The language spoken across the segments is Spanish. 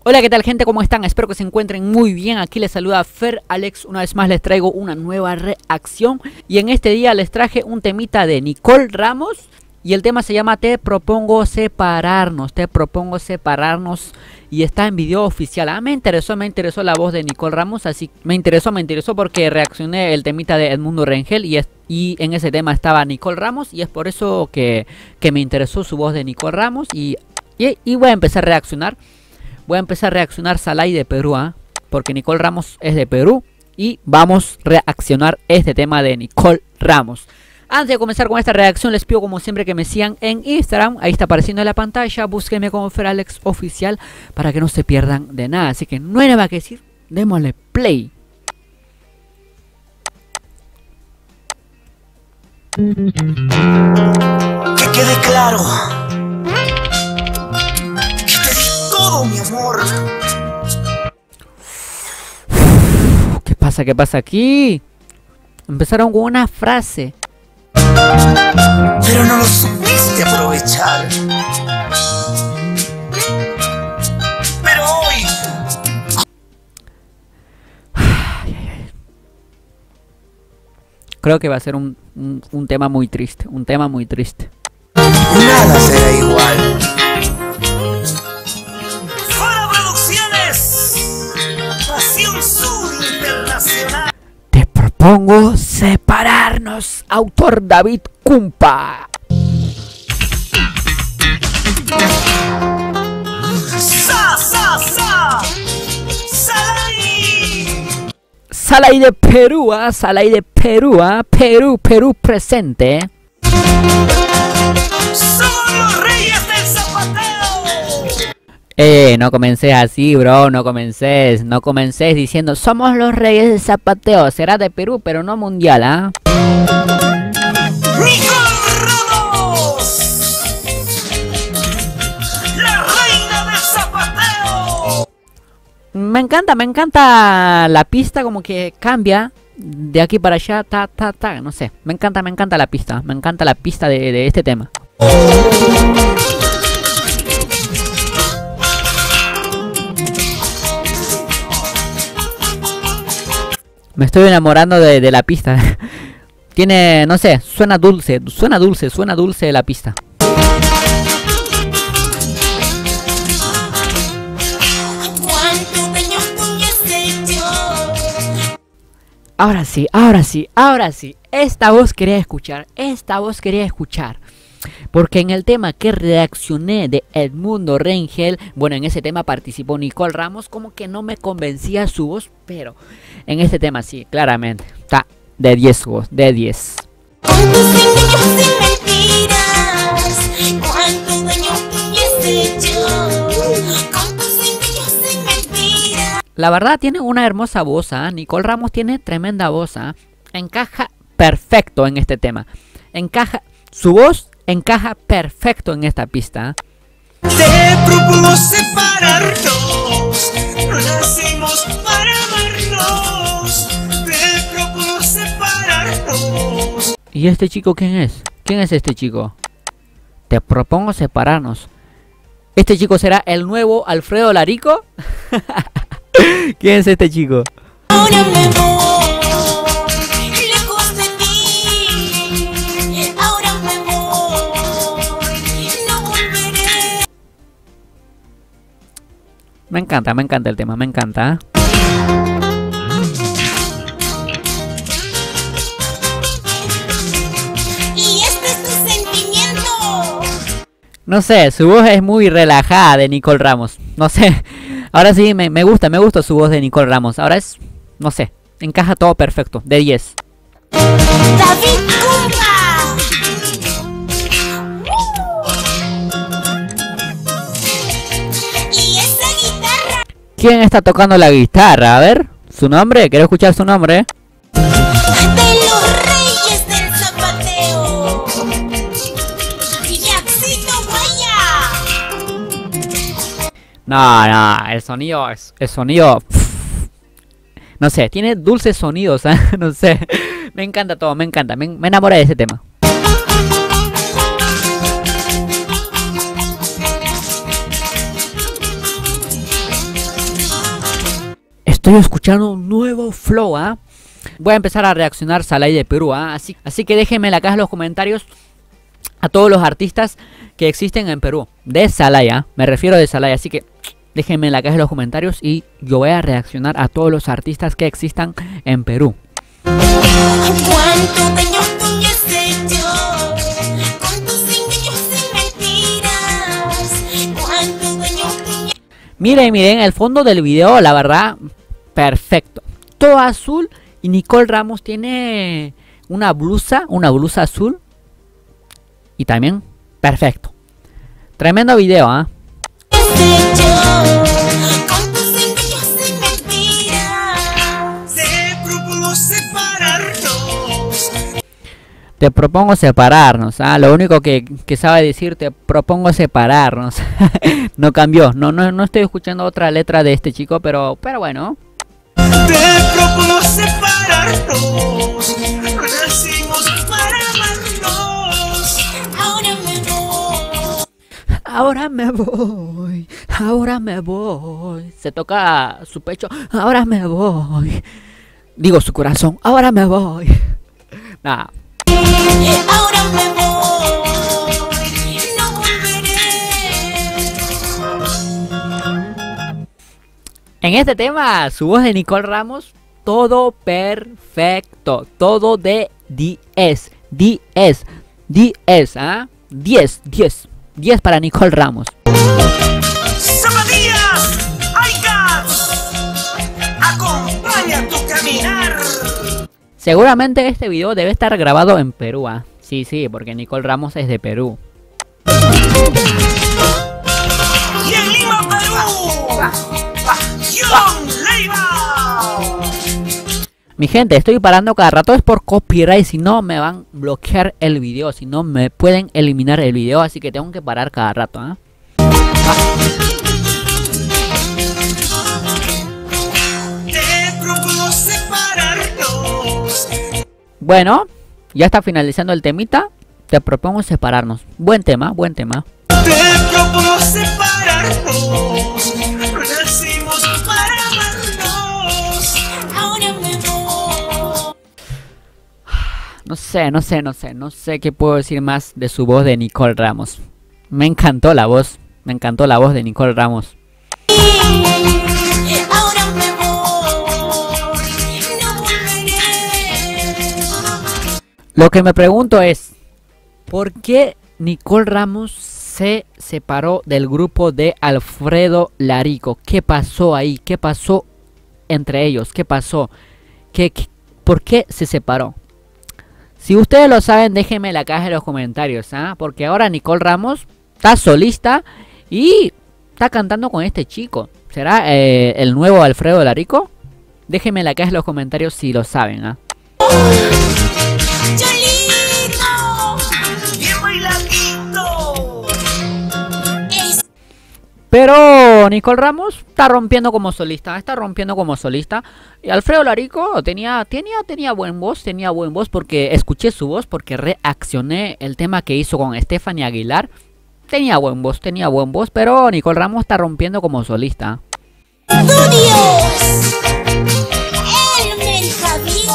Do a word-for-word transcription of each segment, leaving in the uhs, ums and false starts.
Hola, ¿qué tal, gente? ¿Cómo están? Espero que se encuentren muy bien. Aquí les saluda Fer Alex. Una vez más les traigo una nueva reacción. Y en este día les traje un temita de Nicole Ramos. Y el tema se llama Te propongo separarnos. Te propongo separarnos. Y está en video oficial. Ah, me interesó, me interesó la voz de Nicole Ramos. Así me interesó, me interesó porque reaccioné el temita de Edmundo Rengel. Y, es, y en ese tema estaba Nicole Ramos. Y es por eso que, que me interesó su voz de Nicole Ramos. Y, y, y voy a empezar a reaccionar. Voy a empezar a reaccionar Salai de Perú, ¿eh? Porque Nicole Ramos es de Perú. Y vamos a reaccionar este tema de Nicole Ramos. Antes de comenzar con esta reacción, les pido como siempre que me sigan en Instagram. Ahí está apareciendo en la pantalla. Búsquenme como Fer Alex Oficial para que no se pierdan de nada. Así que no hay nada que decir. Démosle play. Que quede claro. Mi amor. ¿Qué pasa? ¿Qué pasa aquí? Empezaron con una frase. Pero no lo supiste aprovechar. Pero hoy. Creo que va a ser un, un, un tema muy triste. Un tema muy triste. Nada será igual. Te propongo separarnos. Autor David Cumpa. Sa, sa, sa. Salai. Salai de Perú, ¿eh? Salai de Perú, ¿eh? Perú, Perú presente. Somos los reyes del zapateo. Eh, no comencé así, bro, no comencés, no comencés diciendo somos los reyes del zapateo. Será de Perú, pero no mundial, ¿ah? ¿eh? ¡Nicole Ramos! ¡La reina del zapateo! Me encanta, me encanta la pista, como que cambia de aquí para allá, ta, ta, ta, no sé. Me encanta, me encanta la pista, me encanta la pista de, de este tema. Me estoy enamorando de, de la pista. Tiene, no sé, suena dulce, suena dulce, suena dulce la pista. Ahora sí, ahora sí, ahora sí. Esta voz quería escuchar, esta voz quería escuchar. Porque en el tema que reaccioné de Edmundo Rengel, bueno, en ese tema participó Nicole Ramos, como que no me convencía su voz, pero en este tema sí, claramente, está de diez voz, de diez. La verdad tiene una hermosa voz, ¿eh? Nicole Ramos tiene tremenda voz, ¿eh? Encaja perfecto en este tema, encaja, su voz encaja perfecto en esta pista. Te propongo separarnos. No nacimos para amarnos. Te propongo separarnos. ¿Y este chico quién es? ¿Quién es este chico? Te propongo separarnos. ¿Este chico será el nuevo Alfredo Larico? ¿Quién es este chico? Ahora me voy. Me encanta, me encanta el tema, me encanta. Y este es tu sentimiento. No sé, su voz es muy relajada de Nicole Ramos. No sé, ahora sí me, me gusta, me gusta su voz de Nicole Ramos. Ahora es, no sé, encaja todo perfecto, de diez. David Cumpa. ¿Quién está tocando la guitarra? A ver, su nombre, quiero escuchar su nombre. De los reyes del zapateo. Yaxito Guaya. No, no, el sonido, el sonido, pff, no sé, tiene dulces sonidos, ¿eh? No sé, me encanta todo, me encanta, me, me enamoré de ese tema. Estoy escuchando un nuevo flow, ¿ah? Voy a empezar a reaccionar Salai de Perú, ¿ah? Así, así que déjenme en la caja en los comentarios a todos los artistas que existen en Perú. De Salai, ¿ah? Me refiero de Salai, así que déjenme en la caja en los comentarios y yo voy a reaccionar a todos los artistas que existan en Perú. ¿Cuánto daño tú me has hecho? Con tus engaños y mentiras. ¿Cuánto daño tú me has... Miren, miren, el fondo del video, la verdad, perfecto. Todo azul y Nicole Ramos tiene una blusa, una blusa azul. Y también, perfecto. Tremendo video, ¿ah? Con tus engaños y mentiras. Te propongo separarnos. Te propongo separarnos, ¿ah? Lo único que, que sabe decir, te propongo separarnos. No cambió, no, no, no estoy escuchando otra letra de este chico, pero, pero bueno. Te propongo separarnos. Nacimos para amarnos. Ahora me voy. Ahora me voy, ahora me voy. Se toca su pecho, ahora me voy. Digo su corazón, ahora me voy. Nah. Ahora me voy. No volveré. En este tema, su voz de Nicole Ramos, todo perfecto. Todo de diez. diez. diez, ¿ah? diez, diez. diez para Nicole Ramos. Zapatillas, Icats, acompaña tu caminar. Seguramente este video debe estar grabado en Perú, ¿ah? Sí, sí, porque Nicole Ramos es de Perú. Y en Lima, Perú, John Leiva. Mi gente, estoy parando cada rato, es por copyright, si no me van a bloquear el video, si no me pueden eliminar el video, así que tengo que parar cada rato, ¿eh? Te propongo separarnos. Bueno, ya está finalizando el temita, te propongo separarnos. Buen tema, buen tema. Te propongo separarnos. Nacimos para amarnos. Ahora me voy. No sé, no sé, no sé, no sé qué puedo decir más de su voz de Nicole Ramos. Me encantó la voz, me encantó la voz de Nicole Ramos. Ahora me voy. No volveré. Lo que me pregunto es, ¿por qué Nicole Ramos se separó del grupo de Alfredo Larico? ¿Qué pasó ahí? ¿Qué pasó entre ellos? ¿Qué pasó? ¿Qué, qué, ¿Por qué se separó? Si ustedes lo saben, déjenme en la caja de los comentarios, ¿ah? Porque ahora Nicole Ramos está solista y está cantando con este chico. ¿Será eh, el nuevo Alfredo Larico? Déjenme en la caja de los comentarios si lo saben, ¿ah? Cholito, bien bailadito. Es Pero Nicole Ramos está rompiendo como solista, está rompiendo como solista. Y Alfredo Larico tenía, tenía, tenía buen voz, tenía buen voz porque escuché su voz, porque reaccioné el tema que hizo con Stephanie Aguilar. Tenía buen voz, tenía buen voz, pero Nicole Ramos está rompiendo como solista. Estudios. Elmer Javier.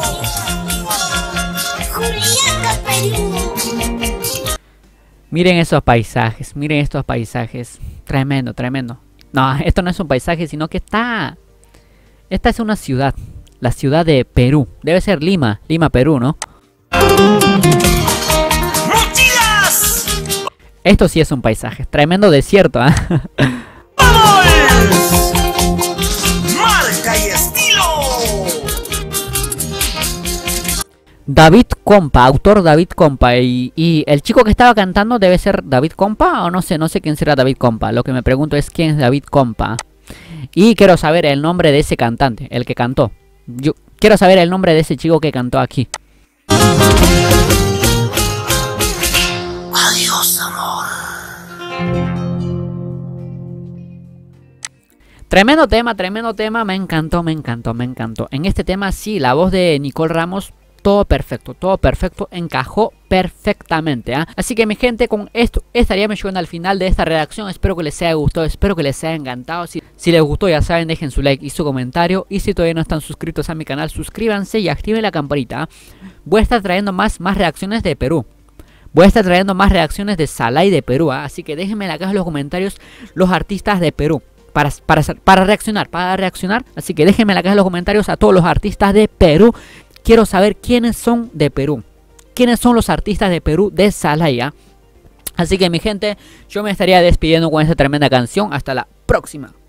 Julieta, Perú. Miren esos paisajes, miren estos paisajes. Tremendo, tremendo. No, esto no es un paisaje, sino que está... Esta es una ciudad, la ciudad de Perú. Debe ser Lima, Lima, Perú, ¿no? ¡Mochilas! Esto sí es un paisaje, tremendo desierto, ¿eh? ¡Vamos! Marca y estilo. David Compa, autor David Compa. Y, y el chico que estaba cantando debe ser David Compa o no sé, no sé quién será David Compa. Lo que me pregunto es quién es David Compa. Y quiero saber el nombre de ese cantante, el que cantó. Yo quiero saber el nombre de ese chico que cantó aquí. Adiós, amor. Tremendo tema, tremendo tema. Me encantó, me encantó, me encantó. En este tema sí, la voz de Nicole Ramos todo perfecto, todo perfecto, encajó perfectamente, ¿eh? Así que mi gente, con esto estaríamos llegando al final de esta redacción. Espero que les haya gustado, espero que les haya encantado. Si, si les gustó, ya saben, dejen su like y su comentario. Y si todavía no están suscritos a mi canal, suscríbanse y activen la campanita. Voy a estar trayendo más, más reacciones de Perú. Voy a estar trayendo más reacciones de Salai de Perú, ¿eh? Así que déjenme en la caja de los comentarios los artistas de Perú. Para, para, para reaccionar, para reaccionar. Así que déjenme en la caja de los comentarios a todos los artistas de Perú. Quiero saber quiénes son de Perú. Quiénes son los artistas de Perú de Salai. Así que mi gente, yo me estaría despidiendo con esta tremenda canción. Hasta la próxima.